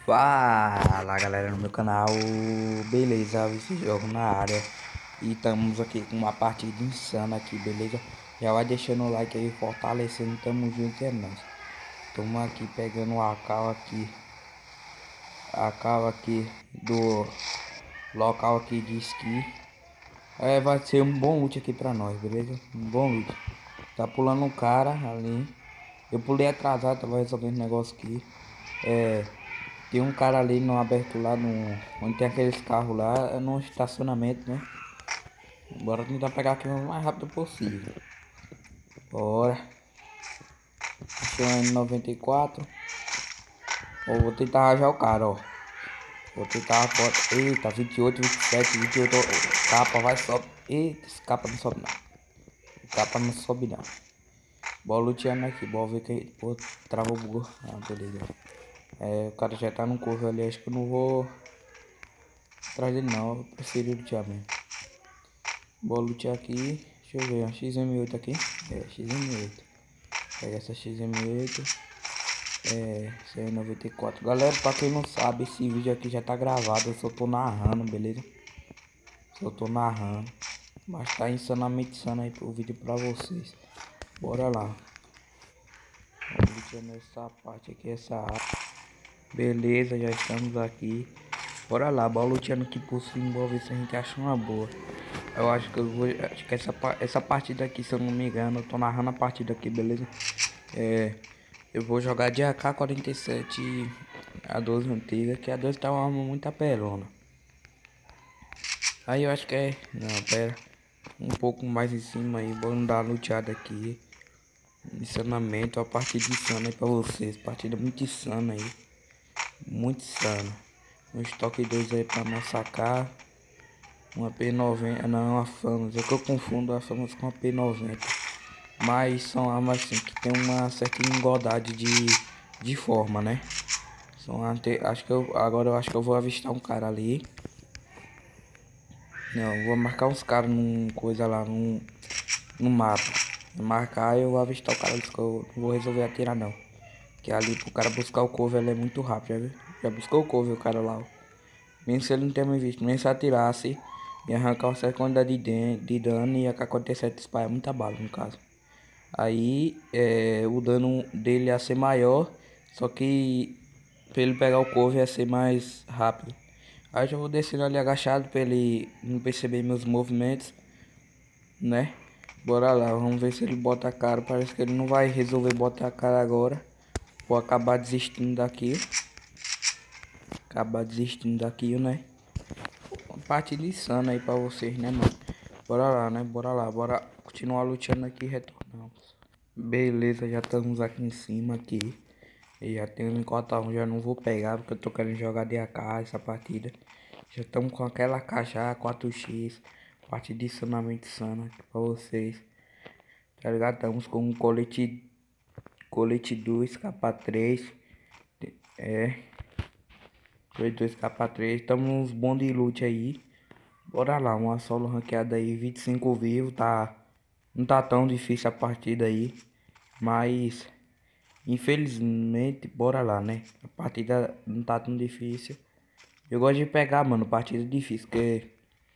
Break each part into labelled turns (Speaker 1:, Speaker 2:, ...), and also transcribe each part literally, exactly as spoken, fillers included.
Speaker 1: Fala galera no meu canal, beleza? Esse jogo na área e estamos aqui com uma partida insana aqui, beleza? Já vai deixando o like aí, fortalecendo, tamo junto, é nóis. Tamo aqui pegando a cal aqui, a cal aqui do local aqui de esqui. É, vai ser um bom loot aqui pra nós, beleza? Um bom loot. Tá pulando um cara ali, eu pulei atrasado, tava resolvendo negócio aqui. É... Tem um cara ali no aberto lá no. Onde tem aqueles carros lá, é no estacionamento, né? Bora tentar pegar aqui o mais rápido possível. Bora. Achei um N noventa e quatro. Ó, vou tentar rajar o cara, ó. Vou tentar a foto. Eita, vinte e oito, vinte e sete, vinte e oito. Capa vai sobe. Eita, esse capa não sobe não. O capa não sobe não. Bora luteando aqui. Bora ver que. Pô, travou o bugou. Ah, beleza. É, o cara já tá no corvo ali. Acho que eu não vou atrás dele não. Eu prefiro lutear mesmo. Bora lutear aqui. Deixa eu ver, uma X M oito aqui. É, X M oito. Pega essa X M oito. É, C noventa e quatro. Galera, pra quem não sabe, esse vídeo aqui já tá gravado. Eu só tô narrando, beleza? Só tô narrando. Mas tá insanamente insano aí pro vídeo pra vocês. Bora lá. Vamos luteando essa parte aqui, essa área. Beleza, já estamos aqui. Bora lá, bora luteando aqui por cima. Bora ver se a gente acha uma boa. Eu acho que eu vou. Acho que essa, essa partida aqui, se eu não me engano, eu tô narrando a partida aqui, beleza? É. Eu vou jogar de A K quarenta e sete a doze antiga, que a doze tá uma arma muito apelona. Aí eu acho que é. Não, pera. Um pouco mais em cima aí. Vamos dar uma luteada aqui. Insanamento, a partida insana aí pra vocês. Partida muito insana aí. Muito insana. Um estoque dois aí pra nós sacar. Uma P noventa, não, a Famas, é que eu confundo a Famas com a P noventa. Mas são armas assim que tem uma certa igualdade de, de forma, né? São ante, acho que eu, agora eu acho que eu vou avistar um cara ali. Não, vou marcar uns caras num coisa lá, num, no mapa. Vou marcar e eu vou avistar o cara, que eu não vou resolver atirar não. Que ali pro cara buscar o cover ele é muito rápido, já viu? Já buscou o cover o cara lá, ó. Mesmo se ele não ter me visto, mesmo se atirasse e arrancar uma certa quantidade de, de dano e a K quarenta e sete dispara muita bala no caso. Aí é, o dano dele ia ser maior, só que pra ele pegar o cover ia ser mais rápido. Aí eu já vou descendo ali agachado pra ele não perceber meus movimentos, né? Bora lá, vamos ver se ele bota a cara. Parece que ele não vai resolver botar a cara agora. Vou acabar desistindo daqui. Acabar desistindo daqui, né? Uma partida insana aí pra vocês, né, mano? Bora lá, né? Bora lá, bora continuar lutando aqui e retornamos. Beleza, já estamos aqui em cima aqui. E já tenho um cota um, já não vou pegar porque eu tô querendo jogar de A K essa partida. Já estamos com aquela caixa quatro x. Partida insanamente insana aqui pra vocês. Tá ligado? Estamos com um colete. Colete dois K três. É. Colete dois K três. Estamos uns bons de loot aí. Bora lá, uma solo ranqueada aí, vinte e cinco vivo, tá? Não tá tão difícil a partida aí, mas infelizmente, bora lá, né? A partida não tá tão difícil. Eu gosto de pegar, mano, partida difícil, porque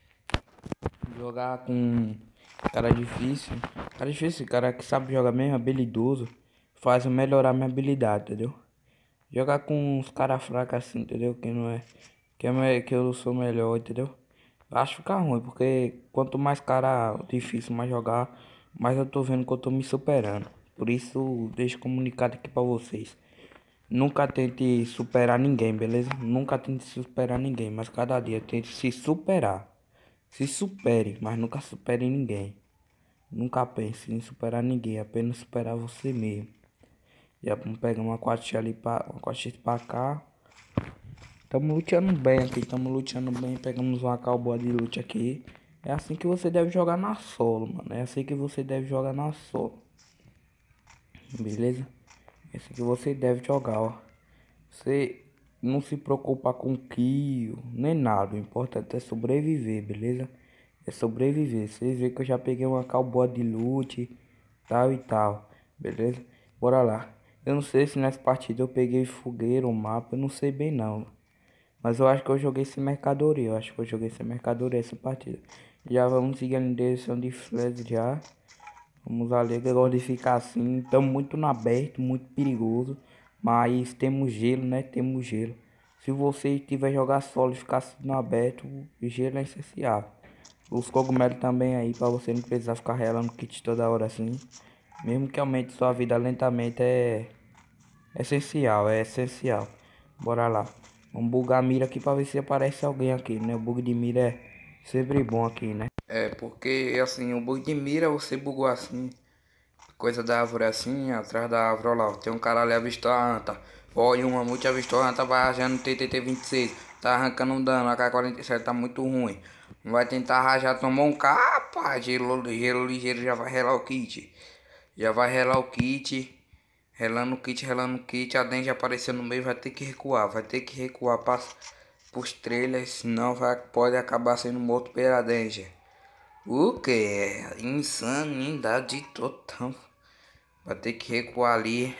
Speaker 1: jogar com cara difícil, cara difícil, cara que sabe jogar mesmo, habilidoso, faz eu melhorar minha habilidade, entendeu? Jogar com uns cara fracos assim, entendeu? Que não é, que é me- que eu sou melhor, entendeu? Acho ficar ruim, porque quanto mais cara difícil mais jogar, mais eu tô vendo que eu tô me superando. Por isso, deixo comunicado aqui pra vocês. Nunca tente superar ninguém, beleza? Nunca tente superar ninguém, mas cada dia tente se superar. Se supere, mas nunca supere ninguém. Nunca pense em superar ninguém, apenas superar você mesmo. Já vamos pegar uma quatro x ali pra, uma quatro x pra cá. Tamo lutando bem aqui, tamo lutando bem. Pegamos uma cowboy de loot aqui. É assim que você deve jogar na solo, mano. É assim que você deve jogar na solo. Beleza? É assim que você deve jogar, ó. Você não se preocupa com kill, nem nada. O importante é sobreviver, beleza? É sobreviver. Vocês vê que eu já peguei uma cowboy de loot, tal e tal. Beleza? Bora lá. Eu não sei se nessa partida eu peguei fogueira, o mapa, eu não sei bem não. Mas eu acho que eu joguei sem mercadoria, eu acho que eu joguei sem mercadoria essa partida. Já vamos seguir em direção de Flash já. Vamos ali, que eu gosto de ficar assim, estamos muito no aberto, muito perigoso. Mas temos gelo, né? Temos gelo. Se você tiver jogar solo e ficar assim no aberto, o gelo é essencial. Os cogumelos também aí, para você não precisar ficar relando kit toda hora assim. Mesmo que aumente sua vida lentamente, é essencial, é essencial. Bora lá. Vamos bugar a mira aqui pra ver se aparece alguém aqui, né? O bug de mira é sempre bom aqui, né? É, porque assim, o bug de mira você bugou assim. Coisa da árvore assim, atrás da árvore, olha lá. Tem um cara ali avistou a anta. Olha, uma multi avistou a anta, vai rajando T T T vinte e seis. Tá arrancando um dano, a K quarenta e sete tá muito ruim. Vai tentar rajar, tomou um capa. Gelo, gelo ligeiro, já vai relar o kit. Já vai relar o kit. Relando o kit, relando o kit. A Denja apareceu no meio, vai ter que recuar. Vai ter que recuar para os trailers, senão vai, pode acabar sendo morto pela Denja. O que? Insanidade total. Vai ter que recuar ali.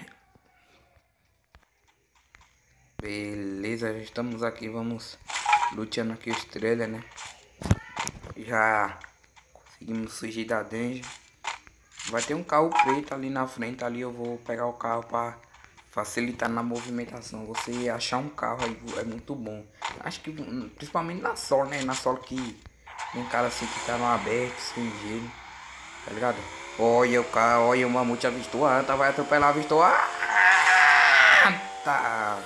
Speaker 1: Beleza, já estamos aqui. Vamos luteando aqui os trailers, né? Já conseguimos fugir da Denja. Vai ter um carro preto ali na frente. Ali eu vou pegar o carro para facilitar na movimentação. Você achar um carro aí é muito bom. Acho que principalmente na sol, né? Na sol que tem cara assim que tá no aberto, sem gelo. Tá ligado? Olha o carro, olha o mamute avistou a anta, vai atropelar, avistou a anta.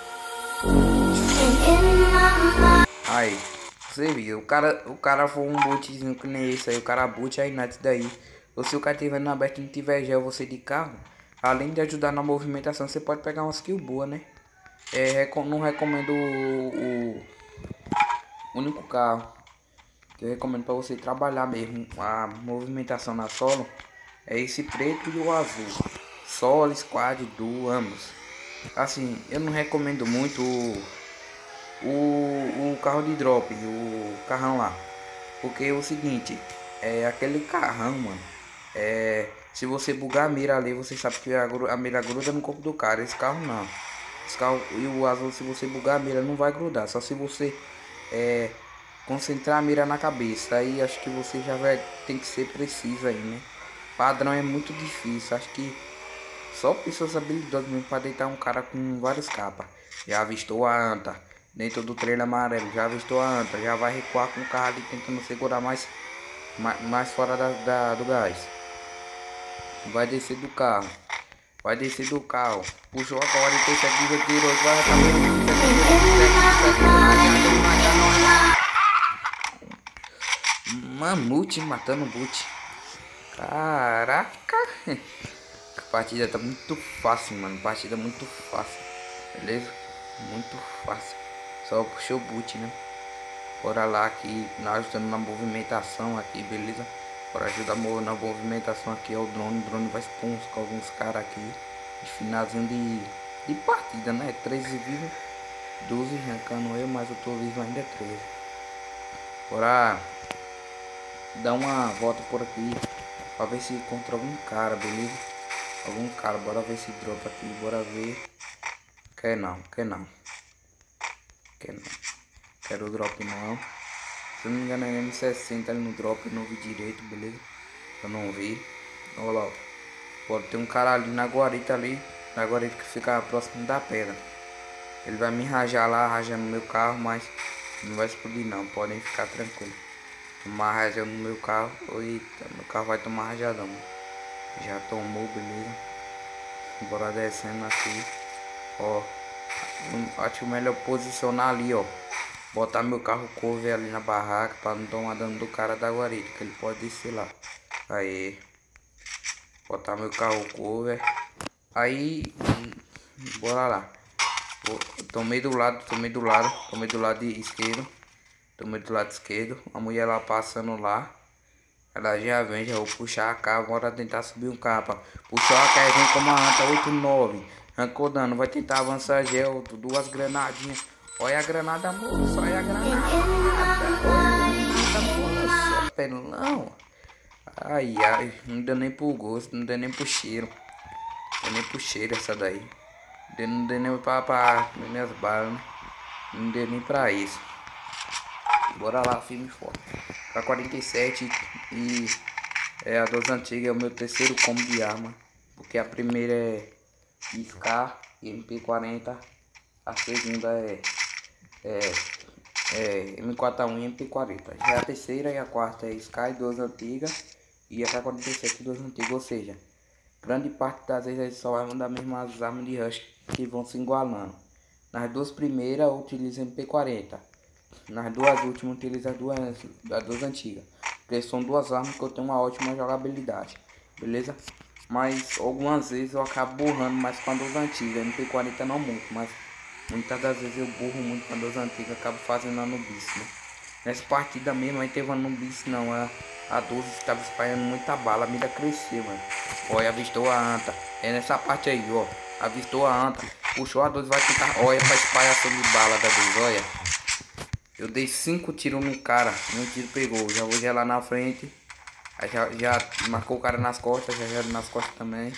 Speaker 1: Aí, você viu, o cara, o cara foi um bootzinho que nem esse aí, o cara boot aí nada daí. Ou se o cara tiver no aberto e não tiver gel, você de carro, além de ajudar na movimentação, você pode pegar uma skill boa, né? É, não recomendo o, o único carro que eu recomendo para você trabalhar mesmo a movimentação na solo é esse preto e o azul. Solo, squad, duo, ambos. Assim, eu não recomendo muito o, o, o carro de drop, o carrão lá. Porque é o seguinte, é aquele carrão, mano. É, se você bugar a mira ali, você sabe que a, a mira gruda no corpo do cara. Esse carro não. Esse carro e o azul, se você bugar a mira, não vai grudar. Só se você é, concentrar a mira na cabeça. Aí acho que você já vai tem que ser preciso aí, né? Padrão é muito difícil. Acho que só pessoas habilidosas mesmo para deitar um cara com várias capas. Já avistou a anta dentro do trailer amarelo. Já avistou a anta. Já vai recuar com o carro ali tentando segurar mais, mais, mais fora da, da, do gás. Vai descer do carro. Vai descer do carro. Puxou a quarenta e sete, virou, vai Mamute matando o boot. Caraca. A partida tá muito fácil, mano. Partida muito fácil. Beleza? Muito fácil. Só puxou o boot, né? Bora lá aqui. Nós estamos na movimentação aqui, beleza? Bora ajudar na movimentação aqui. É o drone. O drone vai expor uns, com alguns caras aqui. De finalzinho de, de partida, né? treze vivos. doze arrancando eu, mas eu tô vivo ainda treze. Bora dar uma volta por aqui pra ver se encontra algum cara, beleza? Algum cara, bora ver se dropa aqui, bora ver. Quer não, quer não. Quer não. Quero drop não. Se eu não me engano é M sessenta ali no drop, eu não vi direito, beleza? Eu não vi. Olha lá, pode ter um cara ali na guarita ali. Na guarita que fica próximo da pedra. Ele vai me rajar lá, rajando no meu carro, mas não vai explodir não, podem ficar tranquilo. Tomar rajão no meu carro, eita, meu carro vai tomar rajadão. Já tomou, beleza? Bora descendo aqui, ó. Acho melhor posicionar ali, ó. Botar meu carro cover ali na barraca para não tomar dano do cara da guarita, que ele pode descer lá. Aí, botar meu carro cover. Aí, bora lá. Tomei do lado, tomei do lado, tomei do lado esquerdo. Tomei do lado esquerdo. A mulher lá passando lá. Ela já vem, já vou puxar a K. Bora tentar subir um capa. Puxou a K, vem com uma anta oito nove. Arrancou dano, vai tentar avançar gel. Duas granadinhas. Olha a granada, moço. Olha a granada. Olha a moça. Pelão. Ai, ai. Não deu nem pro gosto, não deu nem pro cheiro. Não deu nem pro cheiro essa daí. Não deu nem pra, pra minhas balas, né? Não deu nem pra isso. Bora lá, firme e forte. K quarenta e sete e é, a dos antigas é o meu terceiro combo de arma. Porque a primeira é Scar e M P quarenta. A segunda é, é, é M quatro A um e M P quarenta. Já a terceira e a quarta é Sky duas antigas e a K quarenta e sete duas antigas. Ou seja, grande parte das vezes eles só vai mandar mesmo as armas de rush que vão se igualando. Nas duas primeiras eu utilizo M P quarenta. Nas duas últimas utilizo as duas, as duas antigas. Porque são duas armas que eu tenho uma ótima jogabilidade. Beleza? Mas algumas vezes eu acabo burrando mais com as duas antigas. M P quarenta não muito, mas muitas das vezes eu burro muito com as duas antigas. Acabo fazendo a nubice, né? Nessa partida mesmo aí teve a nubice não. A, a doze estava espalhando muita bala. A mira cresceu, mano. Olha, avistou a anta. É nessa parte aí, ó. Avistou a anta. Puxou a doze, vai tentar. Olha pra espalhação de bala da doze, olha. Eu dei cinco tiros no cara. Meu tiro pegou. Já vou gelar na frente. Aí já, já marcou o cara nas costas. Já gelo nas costas também.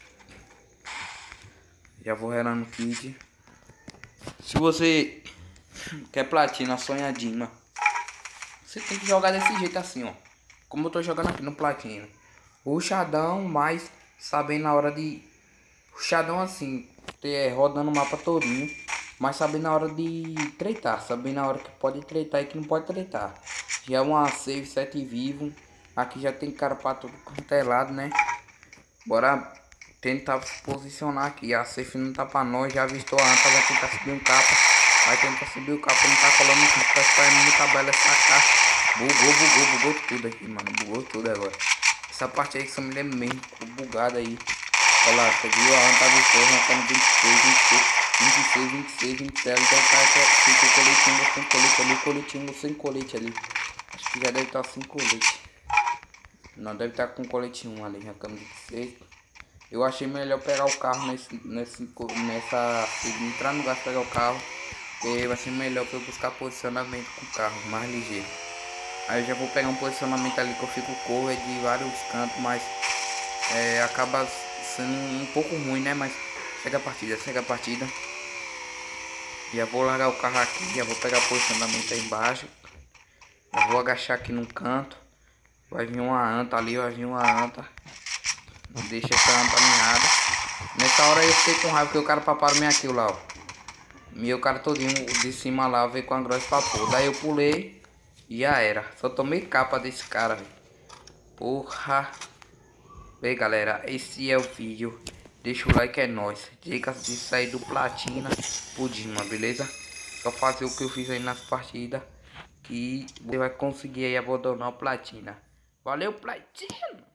Speaker 1: Já vou relando o kit. Se você quer platina sonhadinha, você tem que jogar desse jeito assim, ó. Como eu tô jogando aqui no platina. Ruxadão, mas sabendo na hora de... Ruxadão assim, ter, rodando o mapa todinho. Mas sabendo na hora de treitar. Sabendo na hora que pode treitar e que não pode treitar. Já é uma save sete vivo. Aqui já tem cara pra todo quanto é lado, né? Bora tentar se posicionar aqui. A safe não tá pra nós. Já avistou a anta, vai tentar subir um capa. Vai tentar subir o capa, não tá colando no capa. Tá esperando muita bela essa caixa. Bugou, bugou, bugou tudo aqui, mano. Bugou tudo agora. Essa parte aí que só me lembra mesmo. Ficou bugada aí. Olha lá, você viu? A anta avistou, arrancando vinte e seis, vinte e seis, vinte e seis, vinte e seis, vinte e sete. Então tá cinco coletinhos, sem colete ali, coletinho sem colete ali. Acho que já deve estar sem colete. Não, deve estar com colete um ali, arrancando vinte e seis. Eu achei melhor pegar o carro nesse, nesse, nessa... entrar no lugar pegar o carro. Porque vai ser melhor para eu buscar posicionamento com o carro, mais ligeiro. Aí eu já vou pegar um posicionamento ali que eu fico cover de vários cantos, mas é, acaba sendo um pouco ruim, né? Mas segue a partida, segue a partida. Já vou largar o carro aqui, já vou pegar posicionamento aí embaixo. Já vou agachar aqui no canto. Vai vir uma anta ali, vai vir uma anta. Deixa essa anta alinhada. Nessa hora eu fiquei com raiva porque o cara paparam minha kill lá, ó. E o cara todinho de cima lá veio com a grossa pra pôr. Daí eu pulei e já era. Só tomei capa desse cara, velho. Porra. Bem, galera, esse é o vídeo. Deixa o like, é nóis. Dicas de sair do platina pro Dima, beleza? Só fazer o que eu fiz aí nas partidas que você vai conseguir aí abandonar o platina. Valeu, platina!